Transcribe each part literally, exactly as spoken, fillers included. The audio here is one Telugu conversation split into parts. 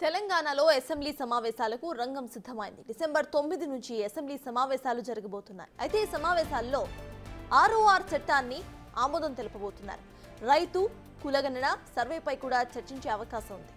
తెలంగాణలో అసెంబ్లీ సమావేశాలకు రంగం సిద్ధమైంది. డిసెంబర్ తొమ్మిది నుంచి అసెంబ్లీ సమావేశాలు జరగబోతున్నాయి. అయితే ఈ సమావేశాల్లో ఆర్ఓఆర్ చట్టాన్ని ఆమోదం తెలుపబోతున్నారు. రైతు కులగణన సర్వేపై కూడా చర్చించే అవకాశం ఉంది.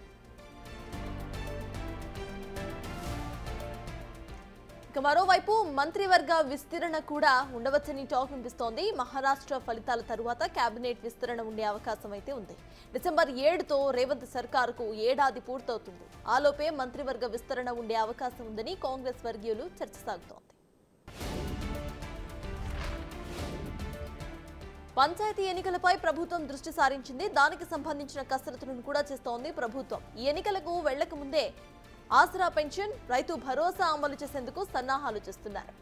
ఇక మరోవైపు మంత్రివర్గ విస్తరణ కూడా ఉండవచ్చని టాక్ వినిపిస్తోంది. మహారాష్ట్ర ఫలితాల తరువాత కేబినెట్ విస్తరణ ఉండే అవకాశం అయితే ఉంది. డిసెంబర్ ఏడుతో రేవంత్ సర్కారుకు ఏడాది పూర్తవుతుంది. ఆలోపే మంత్రివర్గ విస్తరణ ఉండే అవకాశం ఉందని కాంగ్రెస్ వర్గీయులు చర్చ సాగుతోంది. పంచాయతీ ఎన్నికలపై ప్రభుత్వం దృష్టి సారించింది. దానికి సంబంధించిన కసరత్తులను కూడా చేస్తోంది ప్రభుత్వం. ఈ ఎన్నికలకు వెళ్లక ముందే ఆసరా పెన్షన్, రైతు భరోసా అమలు చేసేందుకు సన్నాహాలు చేస్తున్నారు.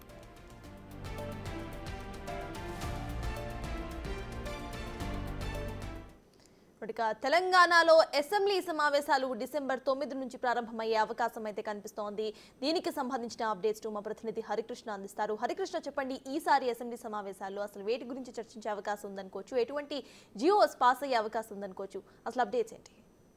తెలంగాణలో అసెంబ్లీ సమావేశాలు డిసెంబర్ తొమ్మిది నుంచి ప్రారంభమయ్యే అవకాశం అయితే కనిపిస్తోంది. దీనికి సంబంధించిన అప్డేట్స్ మా ప్రతినిధి హరికృష్ణ అందిస్తారు. హరికృష్ణ, చెప్పండి, ఈసారి అసెంబ్లీ సమావేశాల్లో అసలు వేటి గురించి చర్చించే అవకాశం ఉందనుకోవచ్చు, ఎటువంటి జియోస్ పాస్ అయ్యే అవకాశం ఉందనుకోవచ్చు, అసలు అప్డేట్స్ ఏంటి?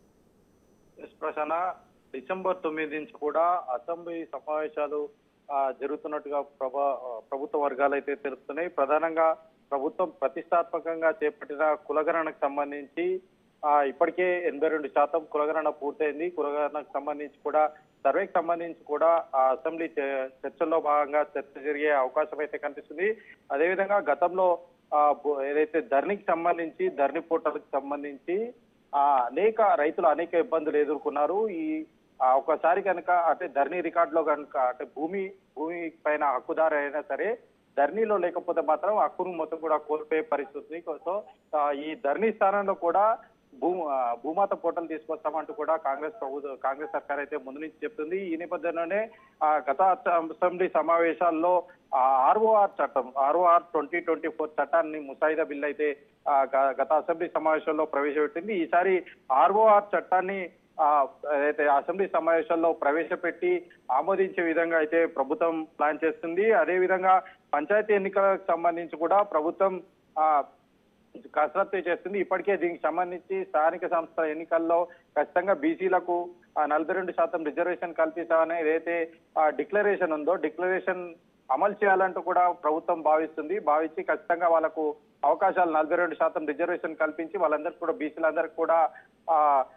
డిసెంబర్ తొమ్మిది నుంచి కూడా అసెంబ్లీ సమావేశాలు జరుగుతున్నట్టుగా ప్రభా ప్రభుత్వ వర్గాలు అయితే తెలుస్తున్నాయి. ప్రధానంగా ప్రభుత్వం ప్రతిష్టాత్మకంగా చేపట్టిన కులగణనకు సంబంధించి ఇప్పటికే ఎనభై రెండు శాతం కులగణన పూర్తయింది. కులగణనకు సంబంధించి కూడా సర్వేకి సంబంధించి కూడా అసెంబ్లీ చర్చల్లో భాగంగా చర్చ జరిగే అవకాశం అయితే కనిపిస్తుంది. అదేవిధంగా గతంలో ఏదైతే ధరణికి సంబంధించి ధరణి పోర్టల్కి సంబంధించి అనేక రైతులు అనేక ఇబ్బందులు ఎదుర్కొన్నారు. ఈ ఒకసారి కనుక అంటే ధరణి రికార్డులో కనుక అంటే భూమి భూమి పైన హక్కుదారు అయినా సరే ధరణిలో లేకపోతే మాత్రం హక్కును మొత్తం కూడా కోల్పోయే పరిస్థితి. సో ఈ ధరణి స్థానంలో కూడా భూ భూమాత పోర్టల్ తీసుకొస్తామంటూ కూడా కాంగ్రెస్ ప్రభుత్వం కాంగ్రెస్ సర్కార్ అయితే ముందు నుంచి చెప్తుంది. ఈ నేపథ్యంలోనే గత అసెంబ్లీ సమావేశాల్లో ఆర్ఓఆర్ చట్టం ఆర్ఓఆర్ ట్వంటీ ట్వంటీ ఫోర్ చట్టాన్ని ముసాయిదా బిల్ అయితే గత అసెంబ్లీ సమావేశంలో ప్రవేశపెట్టింది. ఈసారి ఆర్ఓఆర్ చట్టాన్ని అయితే అసెంబ్లీ సమావేశాల్లో ప్రవేశపెట్టి ఆమోదించే విధంగా అయితే ప్రభుత్వం ప్లాన్ చేస్తుంది. అదేవిధంగా పంచాయతీ ఎన్నికలకు సంబంధించి కూడా ప్రభుత్వం ఆ కసరత్తు చేస్తుంది. ఇప్పటికే దీనికి సంబంధించి స్థానిక సంస్థల ఎన్నికల్లో ఖచ్చితంగా బీసీలకు నలభై రెండు శాతం రిజర్వేషన్ కల్పిస్తామని ఏదైతే డిక్లరేషన్ ఉందో డిక్లరేషన్ అమలు చేయాలంటూ కూడా ప్రభుత్వం భావిస్తుంది. భావించి ఖచ్చితంగా వాళ్ళకు అవకాశాలు నలభై రెండు శాతం రిజర్వేషన్ కల్పించి వాళ్ళందరికీ కూడా బీసీలందరికీ కూడా ఆ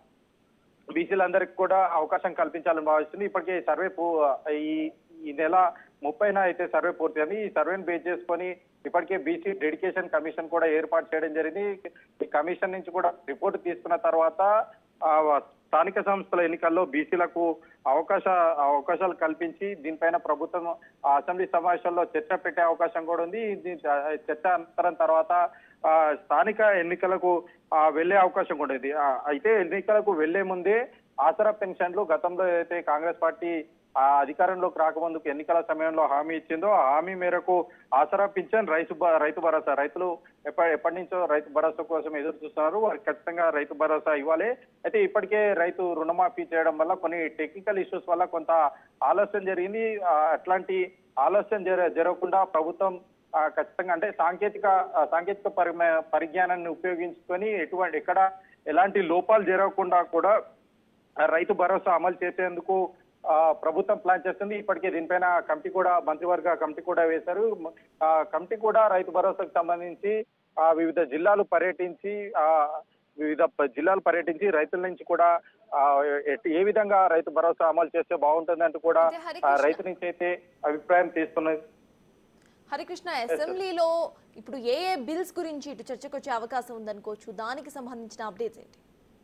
బీసీలందరికీ కూడా అవకాశం కల్పించాలని భావిస్తుంది. ఇప్పటికే సర్వే ఈ ఈ నెల ముప్పైన అయితే సర్వే పూర్తయింది. ఈ సర్వేని బేస్ చేసుకొని ఇప్పటికే బీసీ డెడికేషన్ కమిషన్ కూడా ఏర్పాటు చేయడం జరిగింది. ఈ కమిషన్ నుంచి కూడా రిపోర్ట్ తీసుకున్న తర్వాత స్థానిక సంస్థల ఎన్నికల్లో బీసీలకు అవకాశ అవకాశాలు కల్పించి దీనిపైన ప్రభుత్వం అసెంబ్లీ సమావేశాల్లో చర్చ పెట్టే అవకాశం కూడా ఉంది. చర్చ అనంతరం తర్వాత స్థానిక ఎన్నికలకు వెళ్లే అవకాశం కూడా ఉంది. అయితే ఎన్నికలకు వెళ్లే ముందే ఆసరా పెన్షన్లు గతంలో అయితే కాంగ్రెస్ పార్టీ ఆ అధికారంలోకి రాకముందుకు ఎన్నికల సమయంలో హామీ ఇచ్చిందో ఆ హామీ మేరకు ఆసరా పింఛన్ రైతు రైతు భరోసా రైతులు ఎప్పటి ఎప్పటి నుంచో రైతు భరోసా కోసం ఎదురు చూస్తున్నారు. వారికి ఖచ్చితంగా రైతు భరోసా ఇవ్వాలి. అయితే ఇప్పటికే రైతు రుణమాఫీ చేయడం వల్ల కొన్ని టెక్నికల్ ఇష్యూస్ వల్ల కొంత ఆలస్యం జరిగింది. అట్లాంటి ఆలస్యం జర జరగకుండా ప్రభుత్వం ఖచ్చితంగా అంటే సాంకేతిక సాంకేతిక పరి పరిజ్ఞానాన్ని ఉపయోగించుకొని ఎటువంటి ఎక్కడ ఎలాంటి లోపాలు జరగకుండా కూడా రైతు భరోసా అమలు చేసేందుకు ప్రభుత్వం ప్లాన్ చేస్తుంది. ఇప్పటికే దీనిపైన కమిటీ కూడా మంత్రివర్గ కమిటీ కూడా వేశారు. ఆ కమిటీ కూడా రైతు భరోసాకు సంబంధించి ఆ వివిధ జిల్లాలు పర్యటించి ఆ వివిధ జిల్లాలు పర్యటించి రైతుల నుంచి కూడా ఏ విధంగా రైతు భరోసా అమలు చేస్తే బాగుంటుంది అంటూ కూడా రైతు నుంచి అయితే అభిప్రాయం తీసుకున్నది. హరికృష్ణ, అసెంబ్లీలో ఇప్పుడు ఏ ఏ బిల్స్ గురించి ఇటు చర్చకు వచ్చే అవకాశం ఉందనుకోవచ్చు, దానికి సంబంధించిన అప్డేట్స్ ఏంటి?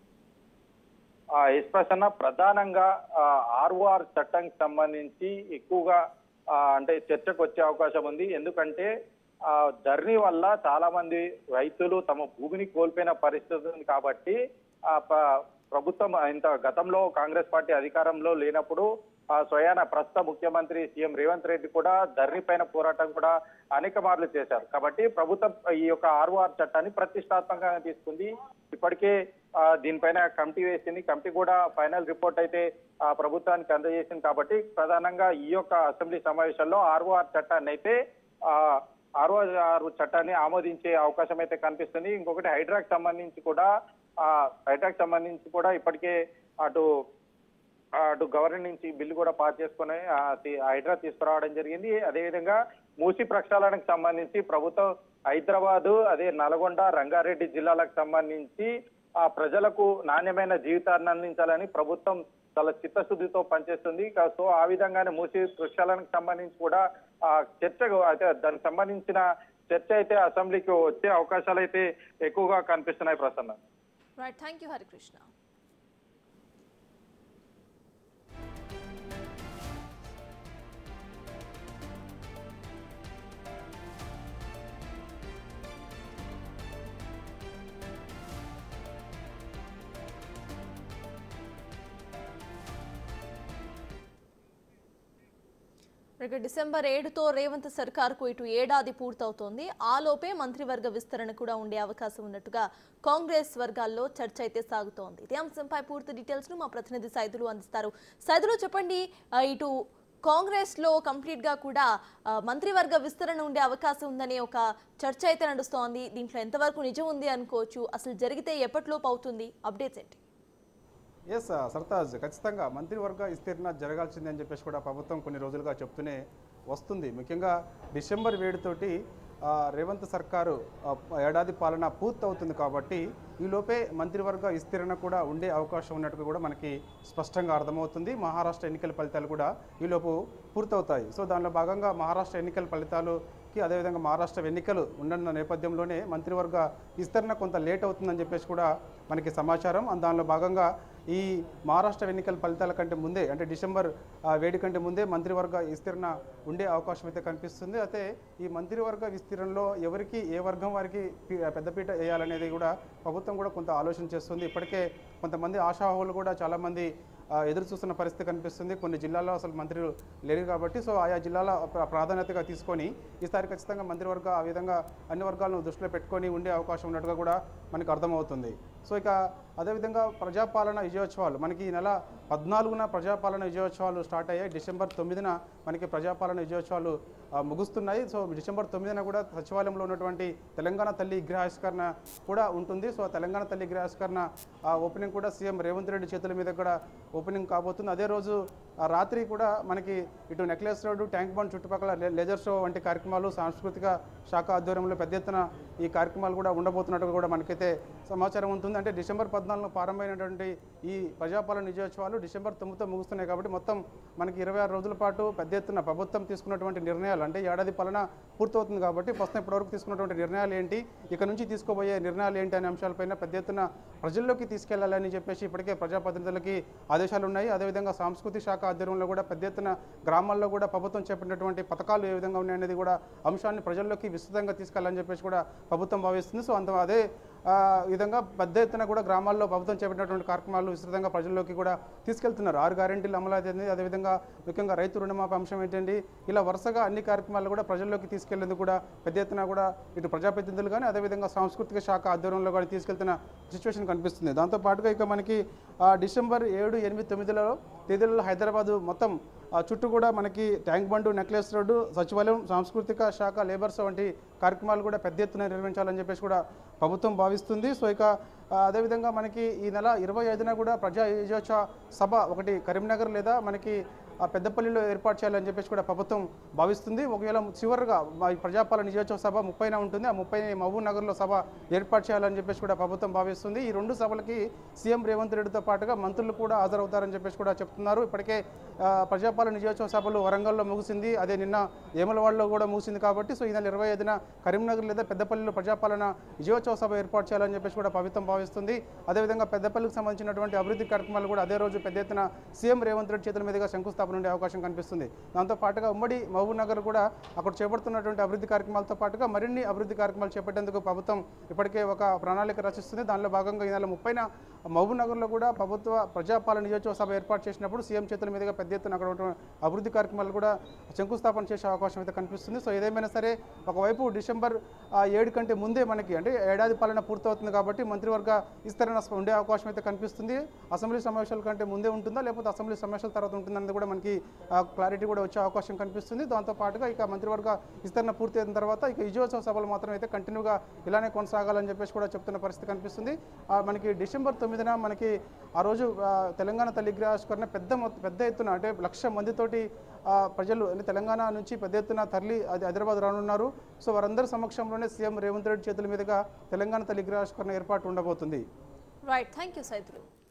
ఎస్ప్రెసన్న ప్రధానంగా ఆర్ఓఆర్ చట్టానికి సంబంధించి ఎక్కువగా అంటే చర్చకు వచ్చే అవకాశం ఉంది. ఎందుకంటే ఆ ధరణి వల్ల చాలా మంది రైతులు తమ భూమిని కోల్పోయిన పరిస్థితి ఉంది. కాబట్టి ఆ ప్రభుత్వం ఇంత గతంలో కాంగ్రెస్ పార్టీ అధికారంలో లేనప్పుడు ఆ స్వయాన ప్రస్తుత ముఖ్యమంత్రి సీఎం రేవంత్ రెడ్డి కూడా ధరణి పైన పోరాటం కూడా అనేక మార్లు చేశారు. కాబట్టి ప్రభుత్వం ఈ యొక్క ఆర్ఓఆర్ చట్టాన్ని ప్రతిష్టాత్మకంగా తీసుకుంది. ఇప్పటికే దీనిపైన కమిటీ వేసింది. కమిటీ కూడా ఫైనల్ రిపోర్ట్ అయితే ఆ ప్రభుత్వానికి అందజేసింది. కాబట్టి ప్రధానంగా ఈ యొక్క అసెంబ్లీ సమావేశాల్లో ఆర్ఓఆర్ చట్టాన్ని అయితే ఆ ఆర్ఓఆర్ చట్టాన్ని ఆమోదించే అవకాశం అయితే కనిపిస్తుంది. ఇంకొకటి హైడ్రాకి సంబంధించి కూడా ఆ హైడ్రాకి సంబంధించి కూడా ఇప్పటికే అటు అటు గవర్నర్ నుంచి బిల్లు కూడా పాస్ చేసుకుని హైదరాబాద్ తీసుకురావడం జరిగింది. అదేవిధంగా మూసి ప్రక్షాళనకు సంబంధించి ప్రభుత్వం హైదరాబాదు, అదే నల్గొండ, రంగారెడ్డి జిల్లాలకు సంబంధించి ఆ ప్రజలకు నాణ్యమైన జీవితాన్ని అందించాలని ప్రభుత్వం చాలా చిత్తశుద్ధితో పనిచేస్తుంది. సో ఆ విధంగానే మూసి ప్రక్షాళనకు సంబంధించి కూడా ఆ చర్చకు అయితే దానికి సంబంధించిన చర్చ అయితే అసెంబ్లీకి వచ్చే అవకాశాలు అయితే ఎక్కువగా కనిపిస్తున్నాయి. Prasanna. Right, thank you Harikrishna. ఇక డిసెంబర్ ఏడుతో రేవంత్ సర్కార్కు ఇటు ఏడాది పూర్తవుతోంది. ఆలోపే మంత్రివర్గ విస్తరణ కూడా ఉండే అవకాశం ఉన్నట్టుగా కాంగ్రెస్ వర్గాల్లో చర్చ అయితే సాగుతోంది. ఇదే అంశంపై పూర్తి డీటెయిల్స్ ను మా ప్రతినిధి సైదులు అందిస్తారు. సైదులు చెప్పండి, ఇటు కాంగ్రెస్ లో కంప్లీట్ గా కూడా మంత్రివర్గ విస్తరణ ఉండే అవకాశం ఉందనే ఒక చర్చ అయితే నడుస్తోంది. దీంట్లో ఎంతవరకు నిజం ఉంది అనుకోవచ్చు? అసలు జరిగితే ఎప్పటిలోపు అవుతుంది? అప్డేట్స్ ఏంటి? ఎస్ సర్తాజ్, ఖచ్చితంగా మంత్రివర్గ విస్తరణ జరగాల్సిందే అని చెప్పేసి కూడా ప్రభుత్వం కొన్ని రోజులుగా చెప్తూనే వస్తుంది. ముఖ్యంగా డిసెంబర్ వేడుతోటి రేవంత్ సర్కారు ఏడాది పాలన పూర్తవుతుంది కాబట్టి ఈలోపే మంత్రివర్గ విస్తరణ కూడా ఉండే అవకాశం ఉన్నట్టుగా కూడా మనకి స్పష్టంగా అర్థమవుతుంది. మహారాష్ట్ర ఎన్నికల ఫలితాలు కూడా ఈలోపు పూర్తవుతాయి. సో దానిలో భాగంగా మహారాష్ట్ర ఎన్నికల ఫలితాలుకి అదేవిధంగా మహారాష్ట్ర ఎన్నికలు ఉన్న నేపథ్యంలోనే మంత్రివర్గ విస్తరణ కొంత లేట్ అవుతుందని చెప్పేసి కూడా మనకి సమాచారం. దానిలో భాగంగా ఈ మహారాష్ట్ర ఎన్నికల ఫలితాల కంటే ముందే, అంటే డిసెంబర్ వేడి కంటే ముందే మంత్రివర్గ విస్తరణ ఉండే అవకాశం అయితే కనిపిస్తుంది. అయితే ఈ మంత్రివర్గ విస్తరణలో ఎవరికి, ఏ వర్గం వారికి పెద్దపీట వేయాలనేది కూడా ప్రభుత్వం కూడా కొంత ఆలోచన చేస్తుంది. ఇప్పటికే కొంతమంది ఆశావాహులు కూడా చాలామంది ఎదురు చూస్తున్న పరిస్థితి కనిపిస్తుంది. కొన్ని జిల్లాల్లో అసలు మంత్రులు లేరు కాబట్టి సో ఆయా జిల్లాల ప్రాధాన్యతగా తీసుకొని ఈసారి ఖచ్చితంగా మంత్రివర్గ ఆ విధంగా అన్ని వర్గాలను దృష్టిలో పెట్టుకొని ఉండే అవకాశం ఉన్నట్టుగా కూడా మనకు అర్థమవుతుంది. సో ఇక అదేవిధంగా ప్రజాపాలన విజయోత్సవాలు మనకి ఈ నెల పద్నాలుగున ప్రజాపాలన విజయోత్సవాలు స్టార్ట్ అయ్యాయి. డిసెంబర్ తొమ్మిదిన మనకి ప్రజాపాలన విజయోత్సవాలు ముగుస్తున్నాయి. సో డిసెంబర్ తొమ్మిదిన కూడా సచివాలయంలో ఉన్నటువంటి తెలంగాణ తల్లి విగ్రహావిష్కరణ కూడా ఉంటుంది. సో తెలంగాణ తల్లి విగ్రహావిష్కరణ ఓపెనింగ్ కూడా సీఎం రేవంత్ రెడ్డి చేతుల మీద కూడా ఓపెనింగ్ కాబోతుంది. అదే రోజు రాత్రి కూడా మనకి ఇటు నెక్లెస్ రోడ్డు, ట్యాంక్ బండ్ చుట్టుపక్కల లేజర్ షో వంటి కార్యక్రమాలు సాంస్కృతిక శాఖ ఆధ్వర్యంలో పెద్ద ఎత్తున ఈ కార్యక్రమాలు కూడా ఉండబోతున్నట్టుగా కూడా మనకైతే సమాచారం ఉంటుంది. అంటే డిసెంబర్ పద్నాలుగున ప్రారంభమైనటువంటి ఈ ప్రజాపాలన విజయోత్సవాలు డిసెంబర్ తొమ్మిదితో ముగుస్తున్నాయి కాబట్టి మొత్తం మనకి ఇరవై ఆరు రోజుల పాటు పెద్ద ఎత్తున ప్రభుత్వం తీసుకున్నటువంటి నిర్ణయాలు, అంటే ఏడాది పాలన పూర్తవుతుంది కాబట్టి ప్రస్తుతం ఇప్పటివరకు తీసుకున్నటువంటి నిర్ణయాలు ఏంటి, ఇక నుంచి తీసుకోబోయే నిర్ణయాలు ఏంటి అనే అంశాలపైన పెద్ద ఎత్తున ప్రజల్లోకి తీసుకెళ్లాలని చెప్పేసి ఇప్పటికే ప్రజాప్రతినిధులకి ఆదేశాలు ఉన్నాయి. అదేవిధంగా సాంస్కృతిక శాఖ ఆధ్వర్యంలో కూడా పెద్ద ఎత్తున గ్రామాల్లో కూడా ప్రభుత్వం చేపట్టినటువంటి పథకాలు ఏ విధంగా ఉన్నాయనేది కూడా అంశాన్ని ప్రజల్లోకి విస్తృతంగా తీసుకెళ్లాలని చెప్పేసి కూడా ప్రభుత్వం భావిస్తుంది. సో అంత అదే విధంగా పెద్ద ఎత్తున కూడా గ్రామాల్లో ప్రభుత్వం చేపట్టినటువంటి కార్యక్రమాలు విస్తృతంగా ప్రజల్లోకి కూడా తీసుకెళ్తున్నారు. ఆరు గ్యారెంటీలు అమలు అవుతుంది. అదేవిధంగా ముఖ్యంగా రైతు రుణమాఫీ అంశం ఏంటండి, ఇలా వరుసగా అన్ని కార్యక్రమాలు కూడా ప్రజల్లోకి తీసుకెళ్లేందుకు కూడా పెద్ద ఎత్తున కూడా ఇటు ప్రజాప్రతినిధులు కానీ అదేవిధంగా సాంస్కృతిక శాఖ ఆధ్వర్యంలో కూడా తీసుకెళ్తున్న సిచ్యువేషన్ కనిపిస్తుంది. దాంతోపాటుగా ఇక మనకి డిసెంబర్ ఏడు ఎనిమిది తొమ్మిదిలో తేదీలలో హైదరాబాదు మొత్తం చుట్టూ కూడా మనకి ట్యాంక్ బండు, నెక్లెస్ రోడ్డు, సచివాలయం, సాంస్కృతిక శాఖ, లేబర్స్ వంటి కార్యక్రమాలు కూడా పెద్ద ఎత్తున నిర్వహించాలని చెప్పేసి కూడా ప్రభుత్వం భావిస్తుంది. సో ఇక అదేవిధంగా మనకి ఈ నెల ఇరవై ఐదున కూడా ప్రజా విజయోత్సవ సభ ఒకటి కరీంనగర్ లేదా మనకి పెద్దపల్లిలో ఏర్పాటు చేయాలని చెప్పేసి కూడా ప్రభుత్వం భావిస్తుంది. ఒకవేళ చివరిగా ప్రజాపాలన విజయోత్సవ సభ ముప్పైన ఉంటుంది, ఆ ముప్పై మహబూబ్ నగర్లో సభ ఏర్పాటు చేయాలని చెప్పేసి కూడా ప్రభుత్వం భావిస్తుంది. ఈ రెండు సభలకి సీఎం రేవంత్ రెడ్డితో పాటుగా మంత్రులు కూడా హాజరవుతారని చెప్పేసి కూడా చెప్తున్నారు. ఇప్పటికే ప్రజాపాలన విజయోత్సవ సభలు వరంగల్లో ముగిసింది, అదే నిన్న వేములవాడలో కూడా ముగిసింది కాబట్టి సో ఈ నెల ఇరవై ఐదున కరీంనగర్ లేదా పెద్దపల్లిలో ప్రజాపాలన విజయోత్సవ సభ ఏర్పాటు చేయాలని చెప్పేసి కూడా ప్రభుత్వం భావిస్తుంది. అదేవిధంగా పెద్దపల్లికి సంబంధించినటువంటి అభివృద్ధి కార్యక్రమాలు కూడా అదే రోజు పెద్ద ఎత్తున సీఎం రేవంత్ రెడ్డి చేతుల మీదుగా శంకుస్థాపన ఉండే అవకాశం కనిపిస్తుంది. దాంతో పాటుగా ఉమ్మడి మహబూబ్ నగర్ కూడా అక్కడ చేపడుతున్నటువంటి అభివృద్ధి కార్యక్రమాలతో పాటుగా మరిన్ని అభివృద్ధి కార్యక్రమాలు చేపట్టేందుకు ప్రభుత్వం ఇప్పటికే ఒక ప్రణాళిక రచిస్తుంది. దానిలో భాగంగా ఈ నెల ముప్పైన మహబూబ్ నగర్లో కూడా ప్రభుత్వ ప్రజాపాలన విజయోత్సవ సభ ఏర్పాటు చేసినప్పుడు సీఎం చేతుల మీదుగా పెద్ద ఎత్తున అక్కడ అభివృద్ధి కార్యక్రమాలు కూడా శంకుస్థాపన చేసే అవకాశం అయితే కనిపిస్తుంది. సో ఏదేమైనా సరే ఒకవైపు డిసెంబర్ ఏడు కంటే ముందే మనకి అంటే ఏడాది పాలన పూర్తవుతుంది కాబట్టి మంత్రివర్గ విస్తరణ ఉండే అవకాశం అయితే కనిపిస్తుంది. అసెంబ్లీ సమావేశాల కంటే ముందే ఉంటుందా లేకపోతే అసెంబ్లీ సమావేశాల తర్వాత ఉంటుందనేది కూడా మనకి క్లారిటీ కూడా వచ్చే అవకాశం కనిపిస్తుంది. దాంతో పాటుగా ఇక మంత్రివర్గ విస్తరణ పూర్తి అయిన తర్వాత ఇక విజయోత్సవ సభలు మాత్రం అయితే కంటిన్యూగా ఇలానే కొనసాగాలని చెప్పేసి కూడా చెప్తున్న పరిస్థితి కనిపిస్తుంది. మనకి డిసెంబర్ తొమ్మిదిన మనకి ఆ రోజు తెలంగాణ తల్లి విగ్రహావిష్కరణ పెద్ద పెద్ద ఎత్తున అంటే లక్ష మందితోటి ప్రజలు అంటే తెలంగాణ నుంచి పెద్ద ఎత్తున తరలి అది హైదరాబాద్ రానున్నారు. సో వారందరి సమక్షంలోనే సీఎం రేవంత్ రెడ్డి చేతుల మీదుగా తెలంగాణ తల్లి విగ్రహావిష్కరణ ఏర్పాటు ఉండబోతుంది. Right, thank you Saidulu.